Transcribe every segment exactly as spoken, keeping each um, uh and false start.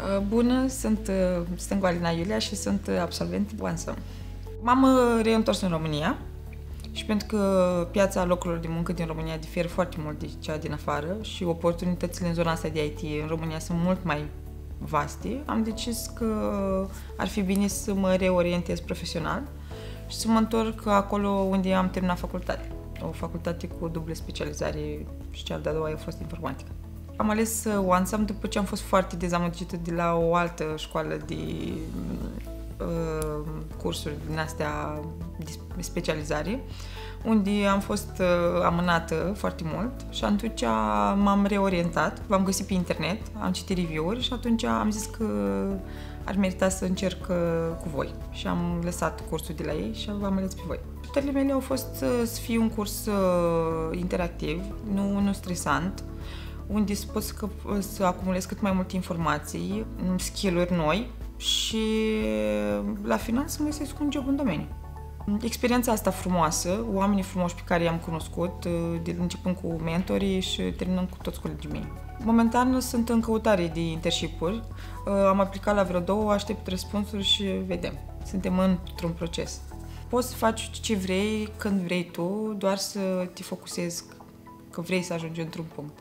Bună, sunt, sunt Alina Iulia și sunt absolvent OneSum. M-am reîntors în România și pentru că piața locurilor de muncă din România diferă foarte mult de cea din afară și oportunitățile în zona asta de I T în România sunt mult mai vaste, am decis că ar fi bine să mă reorientez profesional și să mă întorc acolo unde am terminat facultate. O facultate cu dublă specializare și cea de-a doua a fost informatică. Am ales OneSum după ce am fost foarte dezamăgită de la o altă școală de uh, cursuri din astea de specializare, unde am fost uh, amânată foarte mult și atunci m-am reorientat, v-am găsit pe internet, am citit review-uri și atunci am zis că ar merita să încerc uh, cu voi și am lăsat cursul de la ei și v-am ales pe voi. Așteptările mele au fost uh, să fie un curs uh, interactiv, nu, nu stresant, unde să pot să, să acumulez cât mai multe informații, skill-uri noi și la final să-mi găsesc un job în domeniu. Experiența asta frumoasă, oamenii frumoși pe care i-am cunoscut, de începând cu mentorii și terminând cu toți colegii mei. Momentan sunt în căutare de internship-uri, am aplicat la vreo două, aștept răspunsuri și vedem. Suntem într-un proces. Poți să faci ce vrei, când vrei tu, doar să te focusezi că vrei să ajungi într-un punct.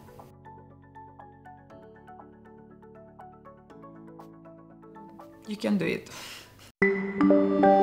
You can do it.